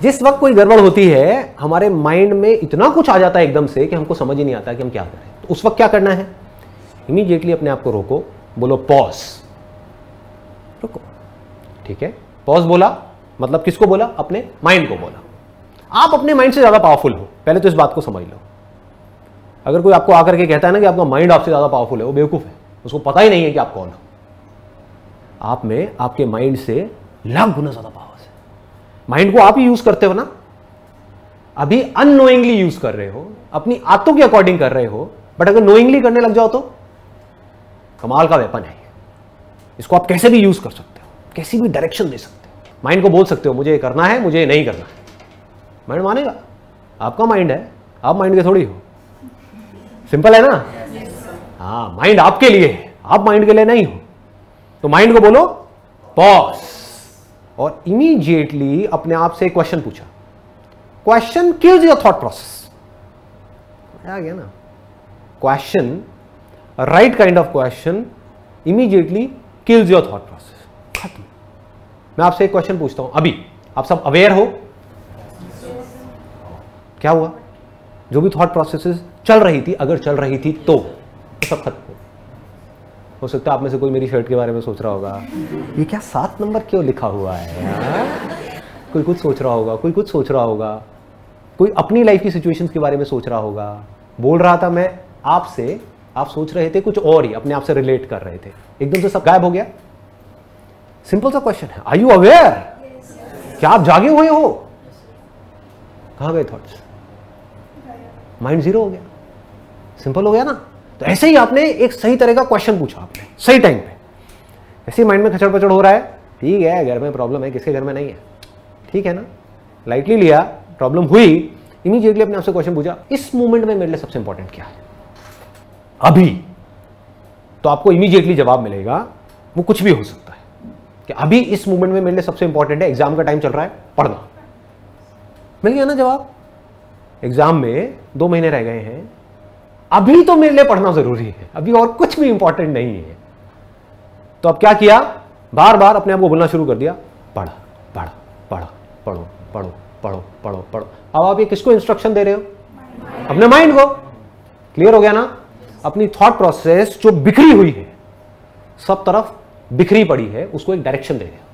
जिस वक्त कोई गड़बड़ होती है हमारे माइंड में इतना कुछ आ जाता है एकदम से कि हमको समझ ही नहीं आता कि हम क्या करें। तो उस वक्त क्या करना है, इमीडिएटली अपने आप को रोको, बोलो पॉज, रुको, ठीक है। पॉज बोला मतलब किसको बोला, अपने माइंड को बोला। आप अपने माइंड से ज्यादा पावरफुल हो, पहले तो इस बात को समझ लो। अगर कोई आपको आकर के कहता है ना कि आपका माइंड आपसे ज्यादा पावरफुल है, वो बेवकूफ है, उसको पता ही नहीं है कि आप कौन हो। आप में आपके माइंड से लाख गुना ज्यादा पावर है। माइंड को आप ही यूज करते हो ना, अभी अननोइंगली यूज कर रहे हो, अपनी आदतों के अकॉर्डिंग कर रहे हो, बट अगर नोइंगली करने लग जाओ तो कमाल का वेपन है। इसको आप कैसे भी यूज कर सकते हो, कैसी भी डायरेक्शन दे सकते हो। माइंड को बोल सकते हो मुझे ये करना है, मुझे ये नहीं करना है, माइंड मानेगा। आपका माइंड है, आप माइंड के थोड़ी हो। सिंपल है ना। हाँ, माइंड आपके लिए है, आप माइंड के लिए नहीं हो। तो माइंड को बोलो पॉज, और इमीडिएटली अपने आप से एक क्वेश्चन पूछा। Question kills your thought process. आ गया ना question, right kind of question immediately kills your thought process. खत्म। मैं आपसे एक क्वेश्चन पूछता हूं, अभी आप सब अवेयर हो क्या हुआ? जो भी थॉट प्रोसेसेस चल रही थी, अगर चल रही थी तो सब खत्म हो सकता है। आप में से कोई मेरी शर्ट के बारे में सोच रहा होगा, ये क्या 7 नंबर क्यों लिखा हुआ है यार? कोई कुछ सोच रहा होगा, कोई कुछ सोच रहा होगा, कोई अपनी लाइफ की सिचुएशंस के बारे में सोच रहा होगा। बोल रहा था मैं आपसे, आप सोच रहे थे कुछ और ही, अपने आप से रिलेट कर रहे थे, एकदम से सब गायब हो गया। सिंपल सा क्वेश्चन है, आर यू अवेयर? क्या आप जागे हुए हो? कहां गए थॉट्स? माइंड जीरो हो गया। सिंपल हो गया ना। तो ऐसे ही आपने एक सही तरह का क्वेश्चन पूछा, आपने सही टाइम पे। ऐसे माइंड में खचड़ पचड़ हो रहा है, ठीक है, घर में प्रॉब्लम है, किसके घर में नहीं है, ठीक है ना, लाइटली लिया, प्रॉब्लम हुई, इमीडिएटली अपने आपसे क्वेश्चन पूछा, इस मोमेंट में मेरे लिए सबसे इंपॉर्टेंट क्या है अभी? तो आपको इमीडिएटली जवाब मिलेगा, वो कुछ भी हो सकता है कि अभी इस मोमेंट में मेरे लिए सबसे इंपॉर्टेंट है, एग्जाम का टाइम चल रहा है, पढ़ना। मिल गया ना जवाब। एग्जाम में 2 महीने रह गए हैं, अभी तो मेरे लिए पढ़ना जरूरी है, अभी और कुछ भी इंपॉर्टेंट नहीं है। तो अब क्या किया, बार बार अपने आप को बोलना शुरू कर दिया, पढ़ा पढ़ा पढ़ा, पढ़ो पढ़ो पढ़ो पढ़ो पढ़ो। अब आप ये किसको इंस्ट्रक्शन दे रहे हो? अपने माइंड को। क्लियर हो गया ना। अपनी थॉट प्रोसेस जो बिखरी हुई है, सब तरफ बिखरी पड़ी है, उसको एक डायरेक्शन दे रहे हो।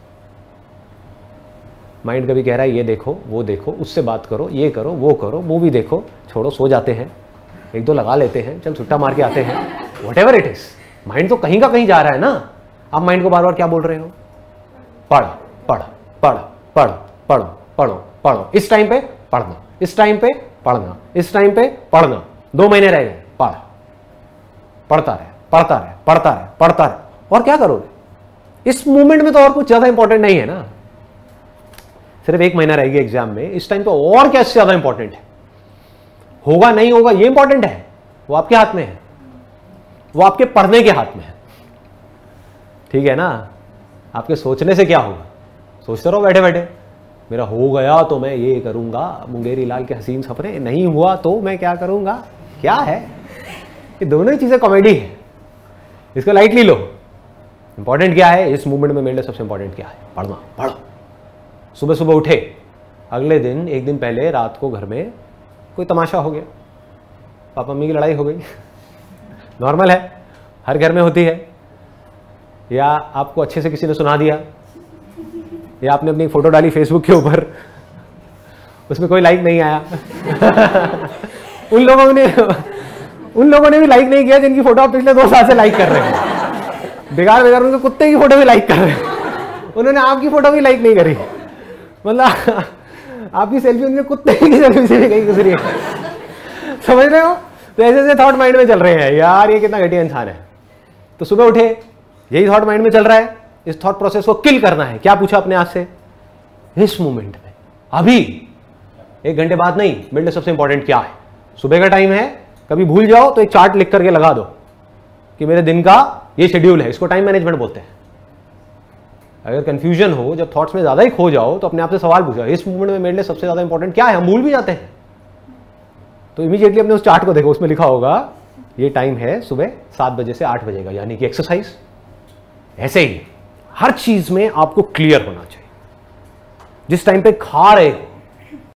माइंड कभी कह रहा है ये देखो, वो देखो, उससे बात करो, ये करो, वो करो, मूवी देखो, छोड़ो, सो जाते हैं, 1-2 लगा लेते हैं, चल छुट्टा मार के आते हैं, व्हाटएवर इट इज। माइंड तो कहीं का कहीं जा रहा है ना। आप माइंड को बार बार क्या बोल रहे हो? पढ़ पढ़ पढ़ पढ़ पढ़ो पढ़ो पढ़ो, इस टाइम पे पढ़ना, इस टाइम पे पढ़ना, इस टाइम पे पढ़ना। 2 महीने रह गए, पढ़, पढ़ता रहे पढ़ता रहे पढ़ता रहे पढ़ता रहे। और क्या करोगे इस मूवमेंट में? तो और कुछ ज्यादा इंपॉर्टेंट नहीं है ना। सिर्फ 1 महीना रहेगी एग्जाम में, इस टाइम पे और क्या ज्यादा इंपॉर्टेंट है? होगा नहीं होगा ये इंपॉर्टेंट है, वो आपके हाथ में है, वो आपके पढ़ने के हाथ में है, ठीक है ना। आपके सोचने से क्या होगा? सोचते रहो बैठे बैठे, मेरा हो गया तो मैं ये करूंगा, मुंगेरी लाल के हसीन सपने, नहीं हुआ तो मैं क्या करूंगा। क्या है ये? दोनों ही चीजें कॉमेडी है, इसको लाइटली लो। इंपॉर्टेंट क्या है इस मूवमेंट में? मेरे लिए सबसे इंपॉर्टेंट क्या है? पढ़ना। पढ़ो। सुबह सुबह उठे, अगले दिन, 1 दिन पहले रात को घर में कोई तमाशा हो गया, पापा मम्मी की लड़ाई हो गई, नॉर्मल है, हर घर में होती है। या आपको अच्छे से किसी ने सुना दिया, या आपने अपनी फोटो डाली फेसबुक के ऊपर, उसमें कोई लाइक नहीं आया उन लोगों ने भी लाइक नहीं किया जिनकी फोटो आप पिछले 2 साल से लाइक कर रहे हैं। बेकार बेकार उनके कुत्ते की फोटो भी लाइक कर रहे हैं, उन्होंने आपकी फोटो भी लाइक नहीं करी। मतलब आपकी सेल्फी उनके कुत्ते की सेल्फी से भी कहीं गुजरी है, समझ रहे हो? तो ऐसे ऐसे थॉट माइंड में चल रहे हैं, यार ये कितना घटिया इंसान है। तो सुबह उठे, यही थॉट माइंड में चल रहा है, इस थॉट प्रोसेस को किल करना है। क्या पूछा अपने आप से? इस मोमेंट में, अभी, 1 घंटे बाद नहीं, मेरे लिए सबसे इंपॉर्टेंट क्या है? सुबह का टाइम है, कभी भूल जाओ तो एक चार्ट लिख करके लगा दो कि मेरे दिन का ये शेड्यूल है। इसको टाइम मैनेजमेंट बोलते हैं। अगर कंफ्यूजन हो, जब थॉट्स में ज्यादा ही खो जाओ, तो अपने आप से सवाल पूछो, इस मोमेंट में मेरे लिए सबसे ज्यादा इंपॉर्टेंट क्या है? हम भूल भी जाते हैं। तो इमीडिएटली अपने उस चार्ट को देखो, उसमें लिखा होगा ये टाइम है सुबह 7 बजे से 8 बजे का, यानी कि एक्सरसाइज। ऐसे ही हर चीज में आपको क्लियर होना चाहिए। जिस टाइम पे खा रहे हो,